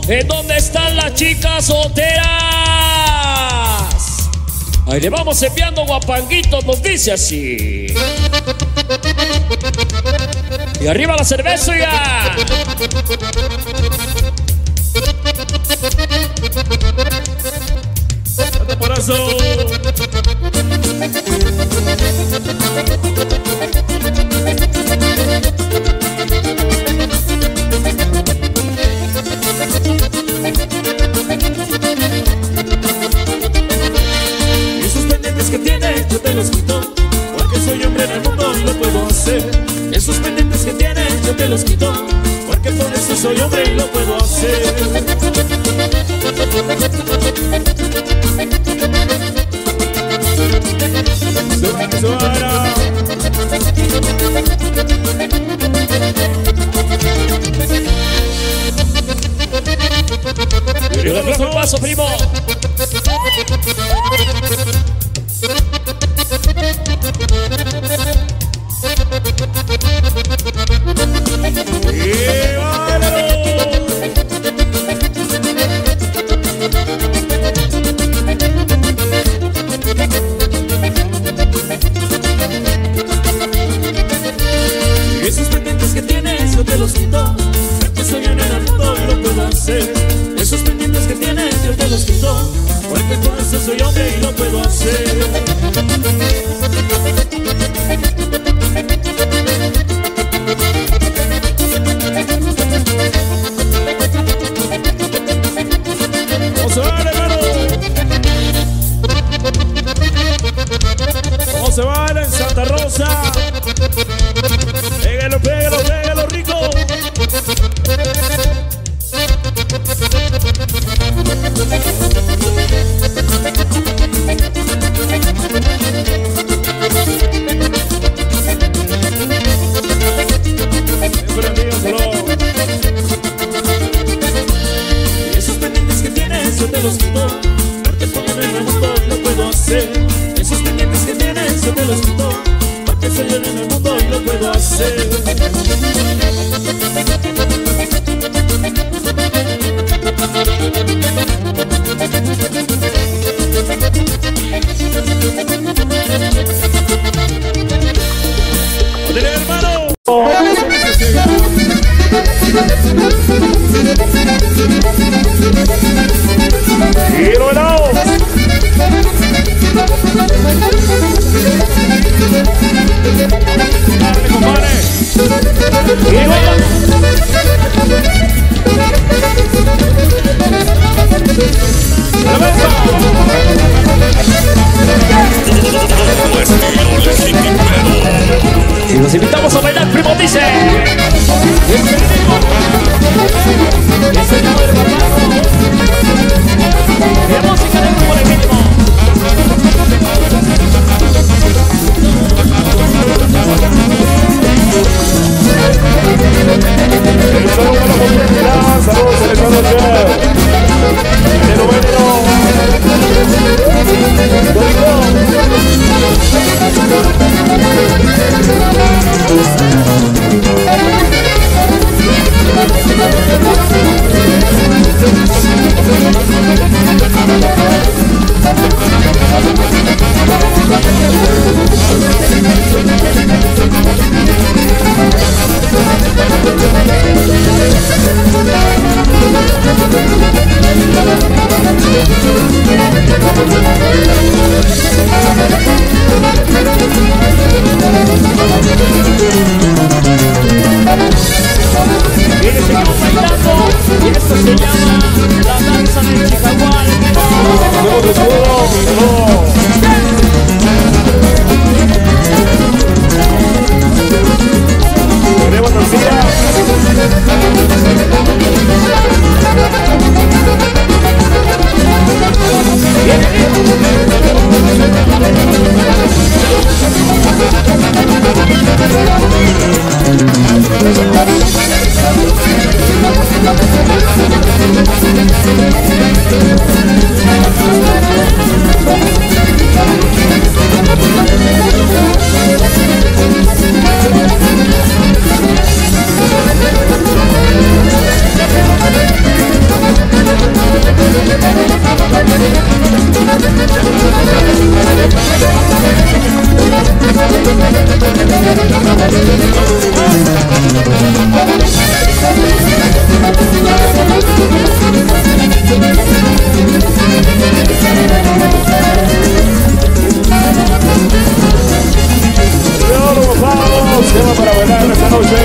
Speaker 7: ¿En dónde están las chicas solteras? Ahí le vamos enviando guapanguitos, nos dice así. Y arriba la cerveza ya.
Speaker 6: Corazón.
Speaker 7: Esos pendientes que tienes yo te los quito, porque soy hombre en el mundo y lo puedo hacer. Esos pendientes que tienes yo te los quito, porque por eso soy hombre y lo puedo hacer. Y le aplauso el paso, primo. Esos pendientes que tienes yo te los quito, porque soy en el mundo y lo puedo hacer. Esos pendientes que tienes yo te los quito, porque por eso soy hombre y lo puedo hacer.
Speaker 6: Vamos a ver, hermano. ¿Cómo se baila en Santa Rosa? Pégalo, pégalo, pégalo, rico.
Speaker 7: Esos pendientes que tienes yo te los quito, porque soy en el mundo y lo puedo hacer. Esos pendientes que tienes yo te los quito, porque soy en el mundo y lo puedo hacer.
Speaker 6: ¡Dale, hermano! ¡Giro helado! ¡Dale, compadre! ¡Giro! ¡A la mesa!
Speaker 7: Y los invitamos a bailar, primo, dice. La música del grupo legítimo.
Speaker 6: Saludos a la comunidad, saludos a esta noche. De lo bueno.
Speaker 7: Viene seguimos bailando y esto se llama la danza del Chicagual.
Speaker 2: Tema para bailar esta noche.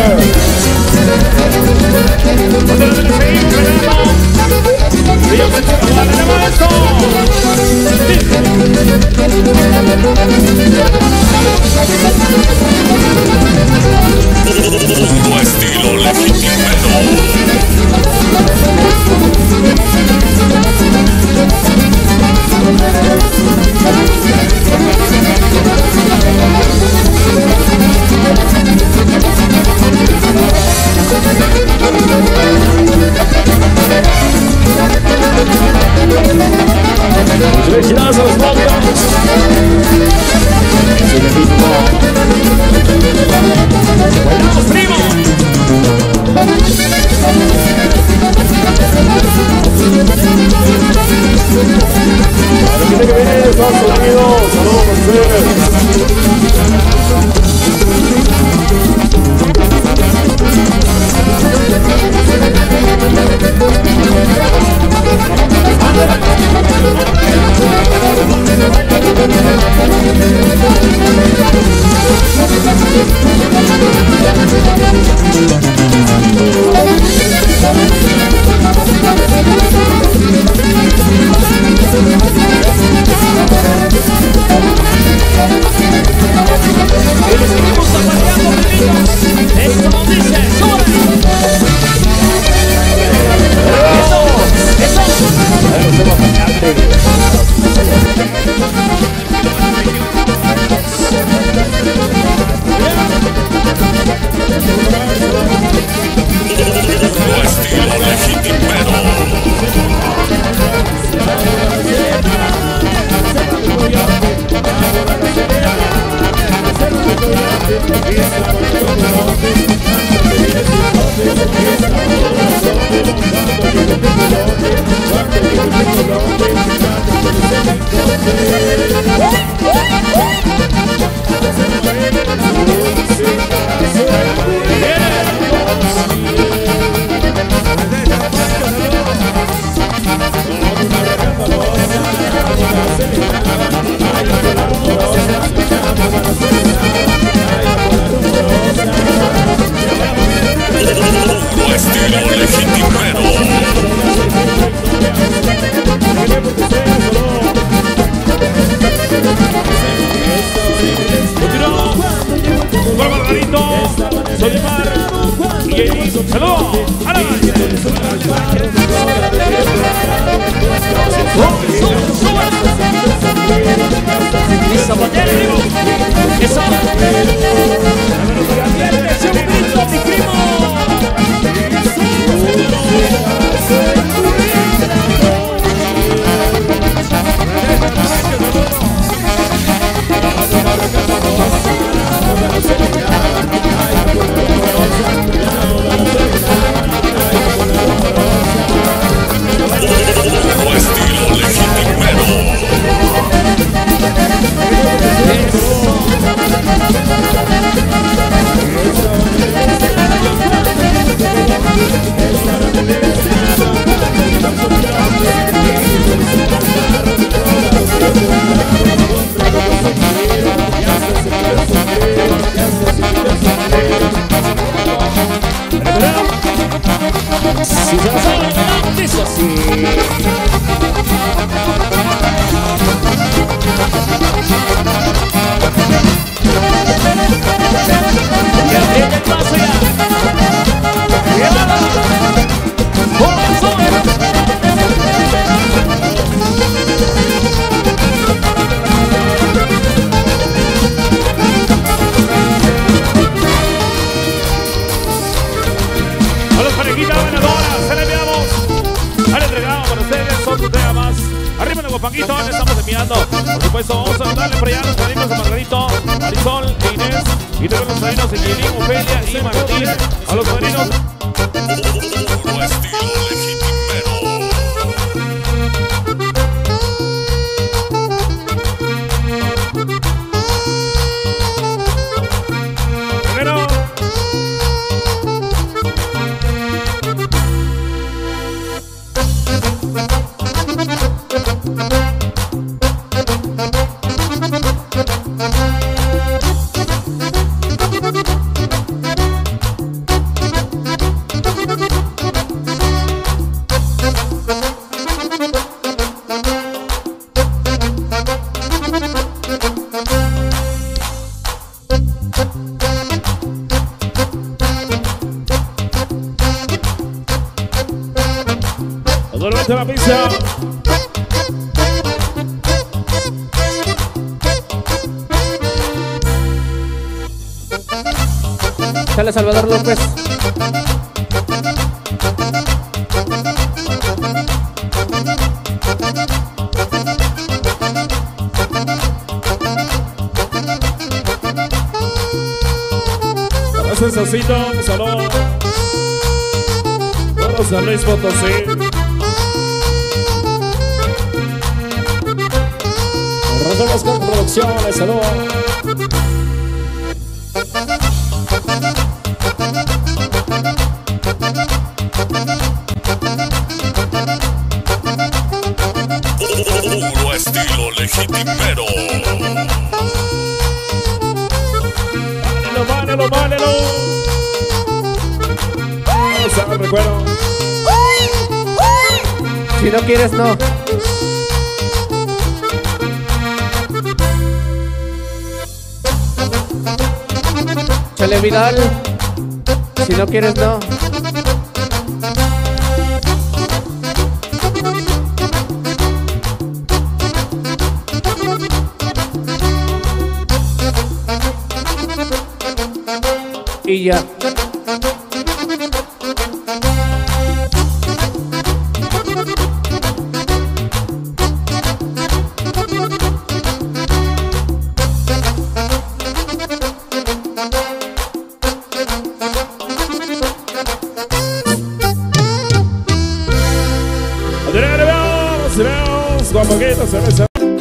Speaker 3: Tu estilo legitimero.
Speaker 2: Felicidades a los novios. ¡Buenos primos! A la gente que viene de Estados Unidos, saludos a ustedes.
Speaker 6: Guapanguito, le estamos enviando. Por supuesto, vamos a darle por allá a los padrinos de Margarito, Marisol e Inés. Y también los padrinos de Yelín, Ofelia y Martín. A los padrinos.
Speaker 3: Tu estilo legitimero.
Speaker 2: Duérmete la pista.
Speaker 7: Sale Salvador López.
Speaker 2: Para Cesarcito, salud. Para San Luis Potosí. Rosa Oscar Producciones, salud.
Speaker 3: Puro estilo legitimero.
Speaker 2: Válelo, válelo. Vamos a ver, recuerdo.
Speaker 7: Si no quieres, no. Chale Vidal. Si no quieres, no. Y ya.
Speaker 2: Vamos, con poquito cerveza.